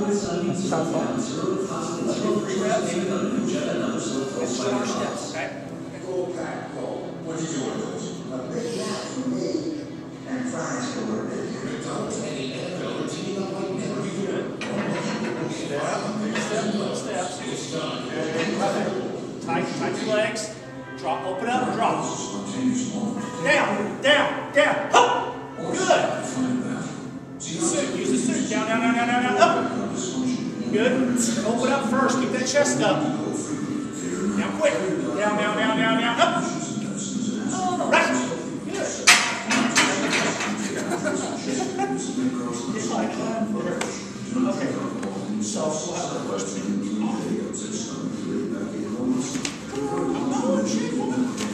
Sounds fun. Let's go 3 reps. And show our steps, okay? What are you doing, Coach? A big nap for me and fries for work. McDonald's and the NFL are teaming up like never before. Steps. Tight your legs. Drop, open up, drop. Down. Hup! Good. Use the suit. Down, up. Good. Open up first. Keep that chest up. Now quick. Down, up. Right. Good. Okay. So we'll have the first two. Come on, shape.